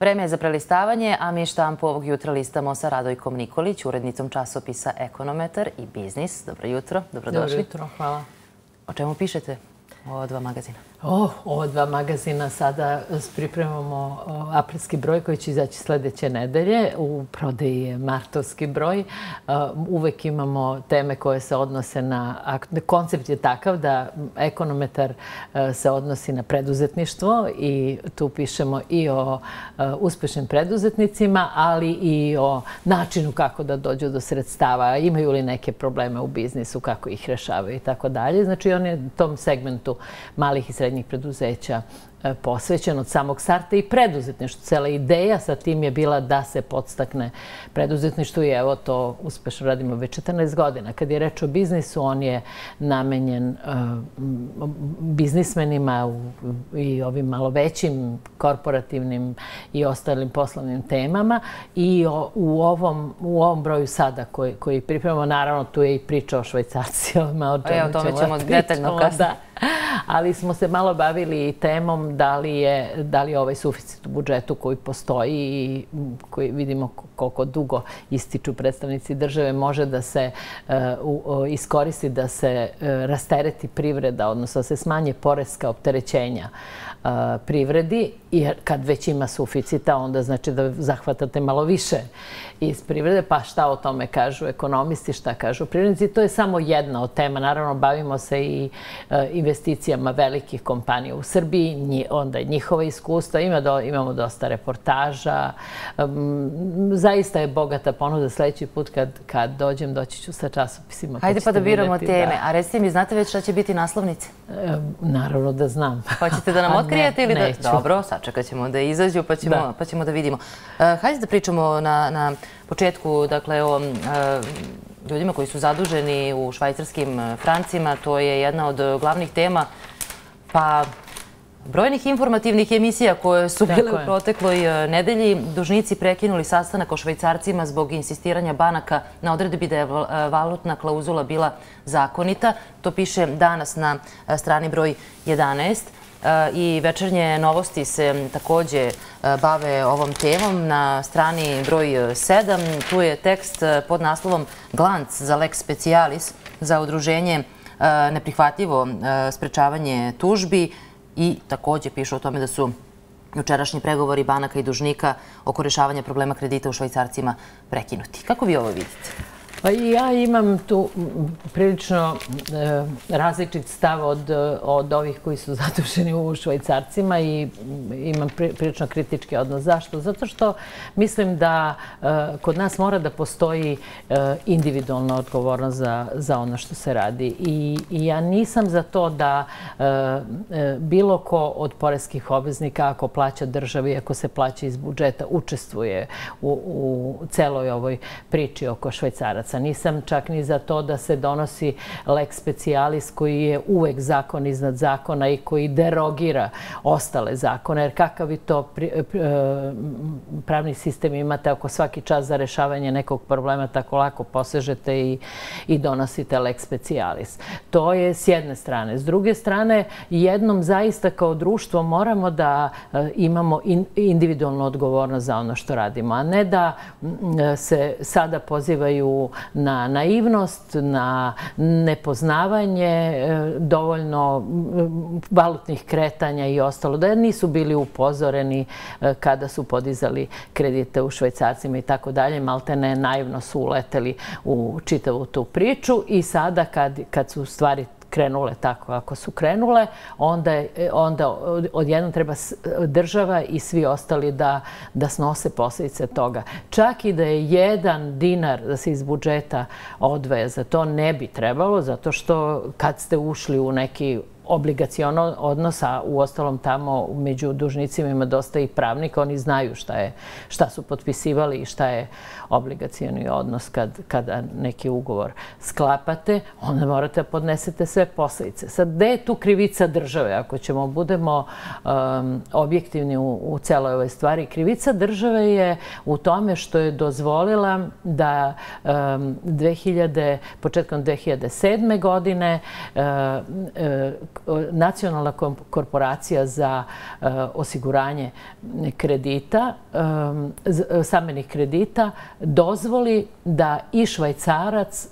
Vreme je za prelistavanje, a mi štampu ovog jutra listamo sa Radojkom Nikolić, urednicom časopisa Ekonometar i Biznis. Dobro jutro, dobrodošli. Dobro jutro, hvala. O čemu pišete ova dva magazina? Ova dva magazina sada pripremamo aprilski broj koji će izaći sledeće nedelje. U prodaji je martovski broj. Uvek imamo teme koje se odnose na... Koncept je takav da Ekonometar se odnosi na preduzetništvo i tu pišemo i o uspešnim preduzetnicima, ali i o načinu kako da dođu do sredstava, imaju li neke probleme u biznisu, kako ih rešavaju i tako dalje. Znači, on je tom segmentu malih i srednjih preduzeća posvećen od samog starta i preduzetništvu. Cela ideja sa tim je bila da se podstakne preduzetništvo i evo to uspešno radimo već 14 godina. Kad je reč o biznisu, on je namenjen biznismenima i ovim malo većim korporativnim i ostalim poslovnim temama i u ovom broju sada koji pripremamo, naravno tu je i priča o Švajcarcima. O tome ćemo detaljno kasnije. Ali smo se malo bavili i temom da li je ovaj suficit u budžetu koji postoji i koji vidimo koliko dugo ističu predstavnici države može da se iskoristi, da se rastereti privreda, odnosno da se smanje poreska opterećenja privredi, jer kad već ima suficita, onda znači da zahvatate malo više iz privrede, pa šta o tome kažu ekonomisti, šta kažu privrednici. To je samo jedna od tema. Naravno, bavimo se i investicijama velikih kompanija u Srbiji, onda je njihova iskustva, imamo dosta reportaža. Zaista je bogata ponuda. Sledeći put kad doći ću sa časopisima. Hajde pa da biramo teme. A recite mi, znate već šta će biti naslovnice? Naravno da znam. Hoćete da nam otkrijete ili da... Neću. Dobro, sačekat ćemo da izađu pa ćemo da vidimo. Hajde da pričamo na početku, dakle, o ljudima koji su zaduženi u švajcarskim francima. To je jedna od glavnih tema, pa brojnih informativnih emisija koje su bile u protekloj nedelji. Dužnici prekinuli sastanak o švajcarcima zbog insistiranja banaka na odredbi da je valutna klauzula bila zakonita. To piše danas na strani broj 11. I Večernje novosti se takođe bave ovom temom. Na strani broj 7 tu je tekst pod naslovom Glanc za lex specialis za udruženje neprihvatljivo sprečavanje tužbi i takođe pišu o tome da su jučerašnji pregovori banaka i dužnika oko rešavanja problema kredita u švajcarcima prekinuti. Kako vi ovo vidite? Ja imam tu prilično različit stav od ovih koji su zaduženi u švajcarcima i imam prilično kritički odnos. Zašto? Zato što mislim da kod nas mora da postoji individualna odgovornost za ono što se radi. I ja nisam za to da bilo ko od poreskih obveznika, ako plaća državi, ako se plaća iz budžeta, učestvuje u celoj ovoj priči oko Švajcaraca. Nisam čak ni za to da se donosi lex specialis koji je uvek zakon iznad zakona i koji derogira ostale zakone. Jer kakav vi to pravni sistem imate ako svaki čas za rešavanje nekog problema tako lako posežete i donosite lex specialis. To je s jedne strane. S druge strane, jednom zaista kao društvo moramo da imamo individualnu odgovornost za ono što radimo, a ne da se sada pozivaju na naivnost, na nepoznavanje dovoljno valutnih kretanja i ostalo, da nisu bili upozoreni kada su podizali kredite u švajcarcima i tako dalje, maltene naivno su uleteli u čitavu tu priču i sada kad su stvari krenule tako ako su krenule, onda odjednom treba država i svi ostali da snose posljedice toga. Čak i da je 1 dinar da se iz budžeta odvaja za to ne bi trebalo, zato što kad ste ušli u neki obligacioni odnos, a u ostalom tamo među dužnicima ima dosta i pravnika, oni znaju šta su potpisivali i šta je obligacioni odnos kada neki ugovor sklapate, onda morate da podnesete sve posledice. Sad, gde je tu krivica države? Ako budemo objektivni u celoj ovoj stvari, krivica države je u tome što je dozvolila da početkom 2007. godine Nacionalna korporacija za osiguranje kredita, stambenih kredita, dozvoli da i Švajcarac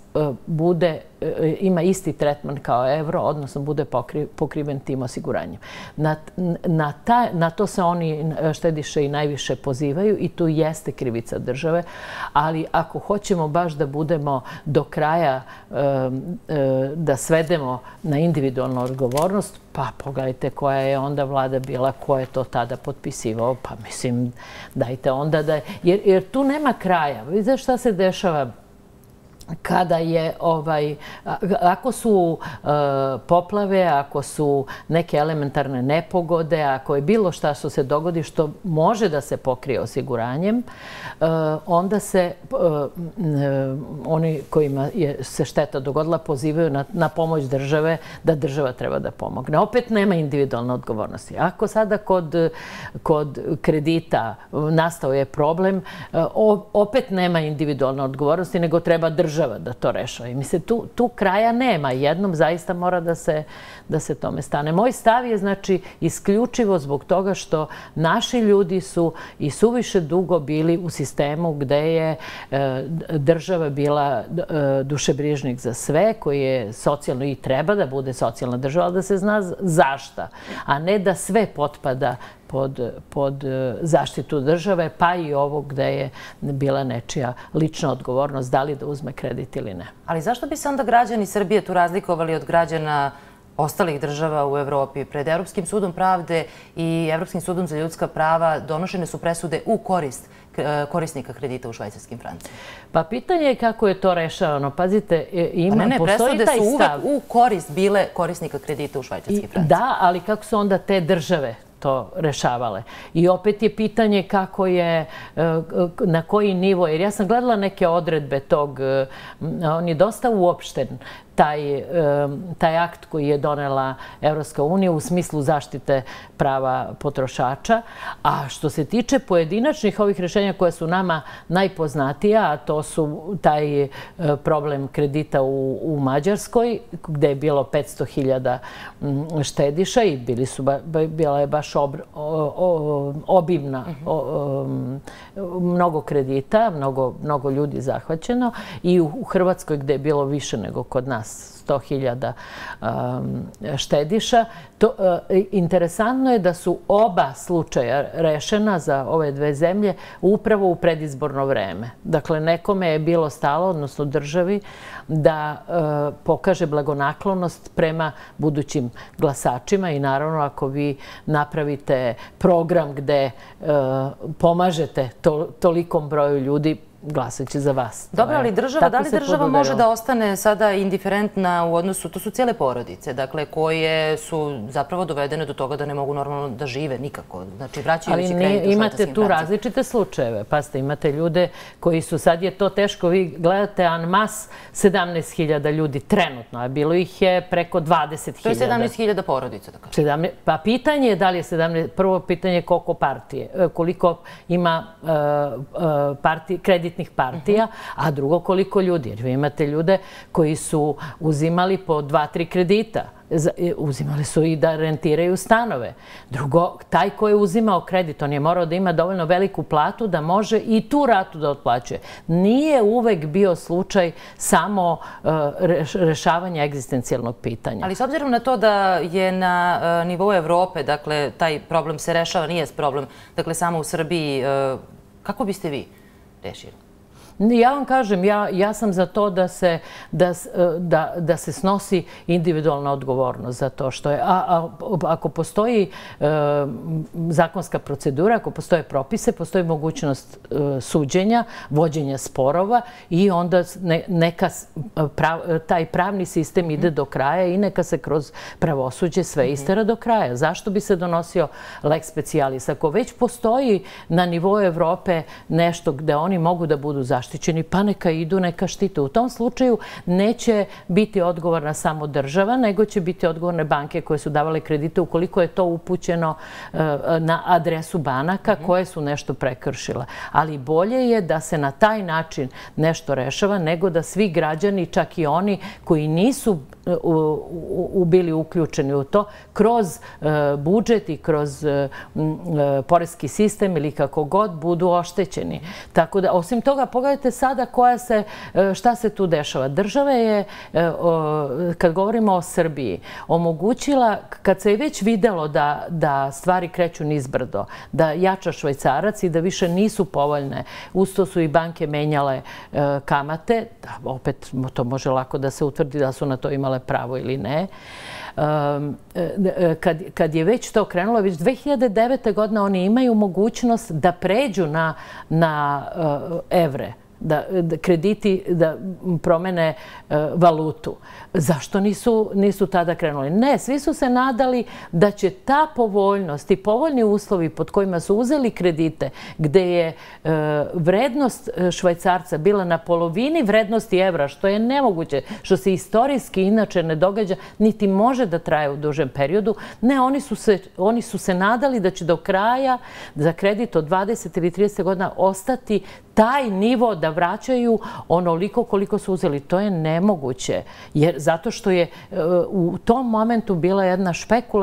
ima isti tretman kao evro, odnosno bude pokriven tim osiguranjem. Na to se oni štediše i najviše pozivaju i tu jeste krivica države, ali ako hoćemo baš da budemo do kraja, da svedemo na individualnu odgovornost, pa pogledajte koja je onda vlada bila, ko je to tada potpisivao, pa mislim dajte onda da... Jer tu nema kraja. Vidite šta se dešava kada je, ako su poplave, ako su neke elementarne nepogode, ako je bilo šta što se dogodi što može da se pokrije osiguranjem, onda se oni kojima se šteta dogodila pozivaju na pomoć države, da država treba da pomogne. Opet nema individualne odgovornosti. Ako sada kod kredita nastao je problem, opet nema individualne odgovornosti, nego treba država da to rešava. I mislim, tu kraja nema. Jednom zaista mora da se tome stane. Moj stav je, znači, isključivo zbog toga što naši ljudi su i suviše dugo bili u sistemu gde je država bila dušebrižnik za sve, koji je socijalno i treba da bude socijalna država, ali da se zna zašta, a ne da sve potpada pod zaštitu države, pa i ovo gde je bila nečija lična odgovornost, da li da uzme kredit ili ne. Ali zašto bi se onda građani Srbije tu razlikovali od građana ostalih država u Evropi? Pred Evropskim sudom pravde i Evropskim sudom za ljudska prava donošene su presude u korist korisnika kredita u švajcarskim francima. Pa pitanje je kako je to rešavano. Pazite, postoji taj stav. Presude su uvek u korist bile korisnika kredita u švajcarskim francima. Da, ali kako su onda te države to rešavale. I opet je pitanje kako je, na koji nivo, jer ja sam gledala neke odredbe tog, on je dosta uopšten, taj akt koji je donela Evropska unija u smislu zaštite prava potrošača. A što se tiče pojedinačnih ovih rešenja koje su nama najpoznatija, a to su taj problem kredita u Mađarskoj, gde je bilo 500.000 štediša i bila je baš obimna, mnogo kredita, mnogo ljudi zahvaćeno, i u Hrvatskoj gde je bilo više nego kod nas, 100.000 štediša. Interesantno je da su oba slučaja rešena za ove dve zemlje upravo u predizborno vreme. Dakle, nekome je bilo stalo, odnosno državi, da pokaže blagonaklonost prema budućim glasačima i naravno ako vi napravite program gde pomažete tolikom broju ljudi, glasat će za vas. Dobro, ali da li država može da ostane sada indiferentna u odnosu, to su cijele porodice, dakle, koje su zapravo dovedene do toga da ne mogu normalno da žive nikako, znači vraćajući kredit u švajcarskim francima. Imate tu različite slučajeve, pazite, imate ljude koji su, sad je to teško, vi gledate en mas 17.000 ljudi trenutno, a bilo ih je preko 20.000. To je 17.000 porodica, da kažem. Pa pitanje je da li je 17, prvo pitanje je koliko partije, koliko ima kreditnih partija, a drugo koliko ljudi. Jer vi imate ljude koji su uzimali po 2-3 kredita. Uzimali su i da rentiraju stanove. Drugo, taj ko je uzimao kredit, on je morao da ima dovoljno veliku platu da može i tu ratu da otplaćuje. Nije uvek bio slučaj samo rešavanja egzistencijalnog pitanja. Ali s obzirom na to da je na nivou Evrope, dakle, taj problem se rešava, nije problem, dakle, samo u Srbiji, kako biste vi rešili? Ja vam kažem, ja sam za to da se snosi individualna odgovornost za to što je. Ako postoji zakonska procedura, ako postoje propise, postoji mogućnost suđenja, vođenja sporova i onda neka taj pravni sistem ide do kraja i neka se kroz pravosuđe sve istera do kraja. Zašto bi se donosio lex specialis? Ako već postoji na nivou Evrope nešto gde oni mogu da budu zaštićeni, pa neka idu, neka štite. U tom slučaju neće biti odgovorna samo država, nego će biti odgovorne banke koje su davale kredite ukoliko je to upućeno na adresu banaka koje su nešto prekršile. Ali bolje je da se na taj način nešto rešava nego da svi građani, čak i oni koji nisu bili uključeni u to kroz budžet i kroz poreski sistem ili kako god budu oštećeni. Tako da, osim toga, pogledajte sada šta se tu dešava. Država je, kad govorimo o Srbiji, omogućila, kad se je već videlo da stvari kreću nizbrdo, da jača švajcarac i da više nisu povoljne, usto su i banke menjale kamate, opet to može lako da se utvrdi da su na to imale pravo ili ne. Kad je već to krenulo, već 2009. godine oni imaju mogućnost da pređu na evre, da krediti da promene valutu. Zašto nisu tada krenuli? Ne, svi su se nadali da će ta povoljnost i povoljni uslovi pod kojima su uzeli kredite, gde je vrednost švajcarca bila na polovini vrednosti evra, što je nemoguće, što se istorijski inače ne događa, niti može da traje u dužem periodu. Ne, oni su se nadali da će do kraja za kredit od 20 ili 30 godina ostati taj nivo da vraćaju onoliko koliko su uzeli. To je nemoguće, jer zato što je u tom momentu bila jedna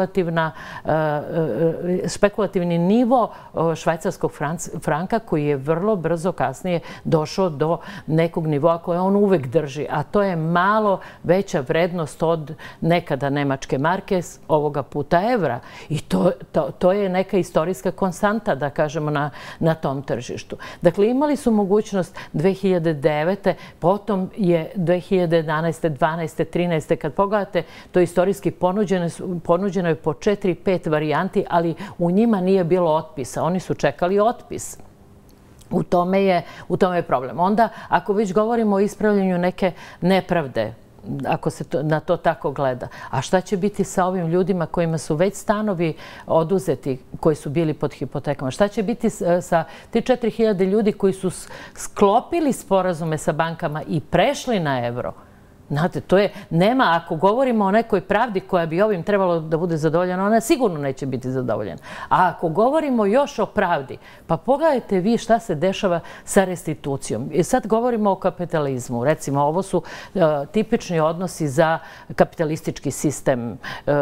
špekulativni nivo švajcarskog franka koji je vrlo brzo kasnije došao do nekog nivoa koje on uvek drži, a to je malo veća vrednost od nekada nemačke marke, ovoga puta evra. I to je neka istorijska konstanta, da kažemo, na tom tržištu. Dakle, imali su mogućnost 2009. Potom je 2011. 12. 13. Kad pogledate, to istorijski ponuđeno je po 4-5 varijanti, ali u njima nije bilo otpisa. Oni su čekali otpis. U tome je problem. Onda, ako već govorimo o ispravljanju neke nepravde, ako se na to tako gleda. A šta će biti sa ovim ljudima kojima su već stanovi oduzeti, koji su bili pod hipotekama? Šta će biti sa ti 4000 ljudi koji su sklopili sporazume sa bankama i prešli na evro? Znate, to je, nema, ako govorimo o nekoj pravdi koja bi ovim trebalo da bude zadovoljena, ona sigurno neće biti zadovoljena. A ako govorimo još o pravdi, pa pogledajte vi šta se dešava sa restitucijom. I sad govorimo o kapitalizmu. Recimo, ovo su tipični odnosi za kapitalistički sistem.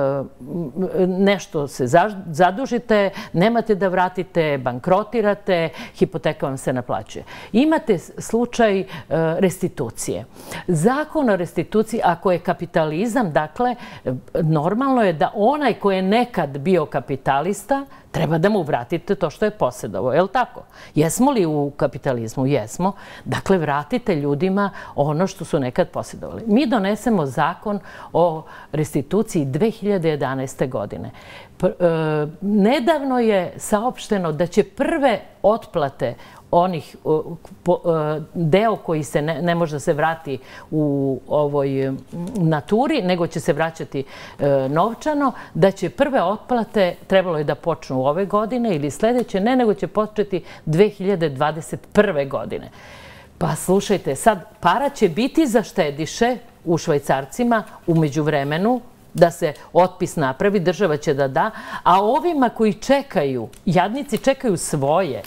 Nešto se zadužite, nemate da vratite, bankrotirate, hipoteka vam se naplaćuje. Imate slučaj restitucije. Zakon o restituciji, ako je kapitalizam, dakle, normalno je da onaj ko je nekad bio kapitalista, treba da mu vratite to što je posjedovao. Je li tako? Jesmo li u kapitalizmu? Jesmo. Dakle, vratite ljudima ono što su nekad posjedovali. Mi donesemo zakon o restituciji 2011. godine. Nedavno je saopšteno da će prve otplate onih deo koji se ne može da se vrati u ovoj naturi, nego će se vraćati novčano, da će prve otplate, trebalo je da počnu ove godine ili sledeće, ne, nego će početi 2021. godine. Pa slušajte, sad para će biti za štediše u švajcarcima u međuvremenu, da se otpis napravi, država će da da, a ovima koji čekaju, jadnici čekaju svoje,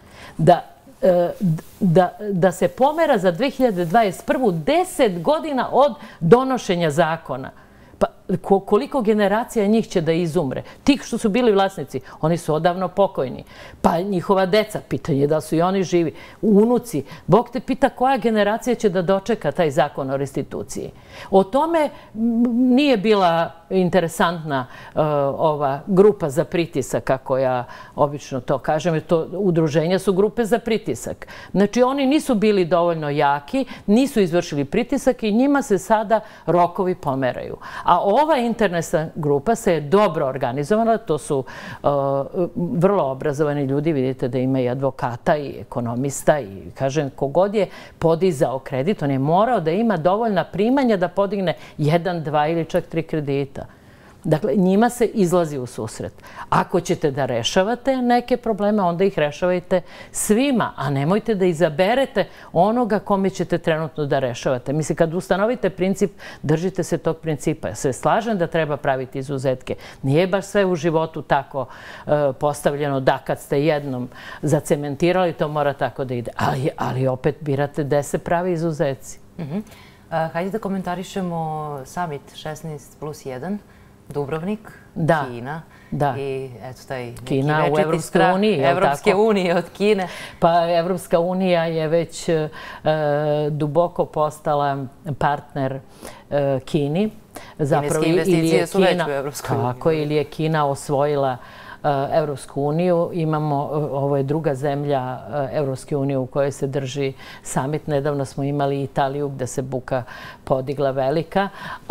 da se pomera za 2021. 10 godina od donošenja zakona. Pa koliko generacija njih će da izumre? Tih što su bili vlasnici, oni su odavno pokojni. Pa njihova deca, pitanje je da su i oni živi. Unuci, Bog te pita koja generacija će da dočeka taj zakon o restituciji. O tome nije bila interesantna ova grupa za pritisak, kako ja obično to kažem, udruženja su grupe za pritisak. Znači, oni nisu bili dovoljno jaki, nisu izvršili pritisak i njima se sada rokovi pomeraju. A ova internetna grupa se je dobro organizovala, to su vrlo obrazovani ljudi, vidite da ima i advokata i ekonomista i, kažem, kogod je podizao kredit, on je morao da ima dovoljna primanja da podigne 1, 2 ili čak 3 kredita. Dakle, njima se izlazi u susret. Ako ćete da rešavate neke probleme, onda ih rešavajte svima, a nemojte da izaberete onoga kome ćete trenutno da rešavate. Mislim, kad ustanovite princip, držite se tog principa. Ja se slažem da treba praviti izuzetke. Nije baš sve u životu tako postavljeno da kad ste jednom zacementirali, to mora tako da ide. Ali opet birate gde se pravi izuzeci. Hajde da komentarišemo summit 16+1, Dubrovnik, Kina. Da. I eto taj neki Kina u večiti strah Evropske unije od Kine. Pa Evropska unija je već duboko postala partner Kini. Kineske investicije su već u Evropskoj uniji. Tako, ili je Kina osvojila Evropsku uniju. Ovo je druga zemlja Evropske unije u kojoj se drži summit. Nedavno smo imali Italiju gde se buka podigla velika.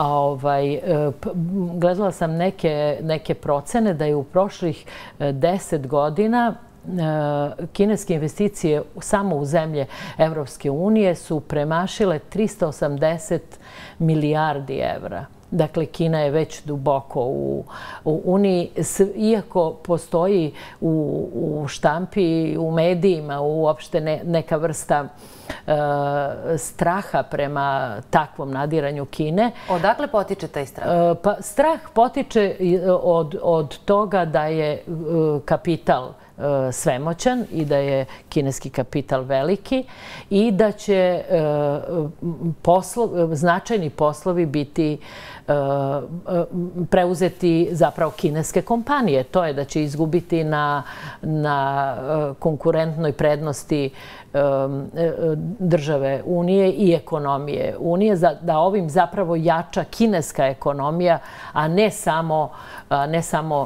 Gledala sam neke procene da je u prošlih 10 godina kineske investicije samo u zemlje Evropske unije su premašile 380 milijardi evra. Dakle, Kina je već duboko u Uniji, iako postoji u štampi, u medijima, uopšte neka vrsta straha prema takvom nadiranju Kine. Odakle potiče taj strah? Pa strah potiče od toga da je kapital svemoćan i da je kineski kapital veliki i da će značajni poslovi biti preuzeti zapravo kineske kompanije. To je da će izgubiti na konkurentnoj prednosti države Unije i ekonomije Unije, da ovim zapravo jača kineska ekonomija, a ne samo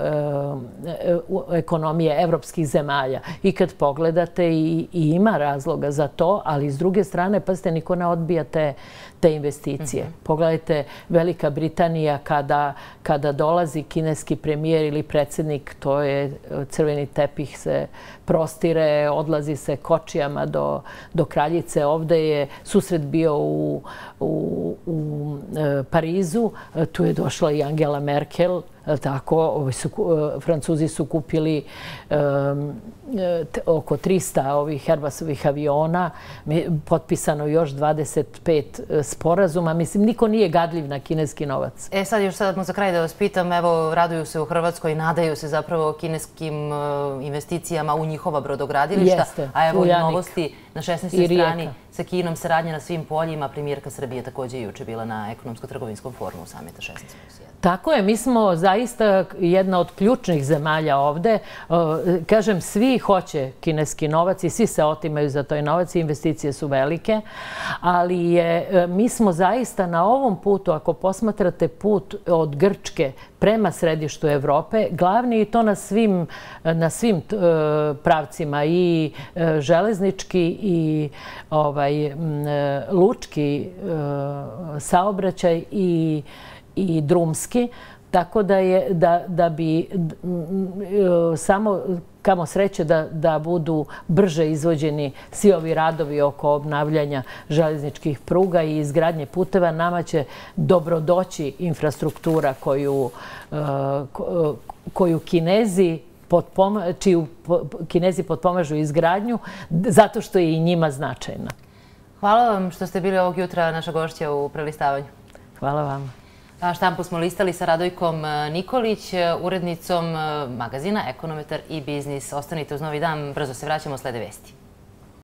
ekonomije evropskih zemalja. I kad pogledate, i ima razloga za to, ali s druge strane, pazite, niko ne odbija te investicije. Pogledajte, Velika Britanija, kada dolazi kineski premijer ili predsjednik, to je crveni tepih se prostire, odlazi se kočijama do kraljice. Ovde je susret bio u Parizu, tu je došla i Angela Merkel, tako, Francuzi su kupili oko 300 ovih Airbusovih aviona, potpisano još 25 sporazuma. Mislim, niko nije gadljiv na kineski novac. Sad još za kraj da vas pitam, evo, raduju se u Hrvatskoj i nadaju se zapravo kineskim investicijama u njihova brodogradilišta, a evo i novosti na 16. strani sa Kinom, saradnja na svim poljima. Premijerka Srbije također je juče bila na ekonomsko-trgovinskom forumu samita 16+1. Tako je, mi smo zaista jedna od ključnih zemalja ovde. Kažem, svi hoće kineski novac i svi se otimaju za toj novac i investicije su velike, ali mi smo zaista na ovom putu, ako posmatrate put od Grčke prema središtu Evrope, glavni i to na svim pravcima, i železnički i lučki saobraćaj i drumski, tako da bi samo kamo sreće da budu brže izvođeni svi ovi radovi oko obnavljanja železničkih pruga i izgradnje puteva. Nama će dobrodoći infrastruktura koju Kinezi potpomažu izgradnju, zato što je i njima značajna. Hvala vam što ste bili ovog jutra naša gošća u prelistavanju. Hvala vam. Štampu smo listali sa Radojkom Nikolić, urednicom magazina Ekonometar i biznis. Ostanite uz Novi dan, brzo se vraćamo, slede vesti.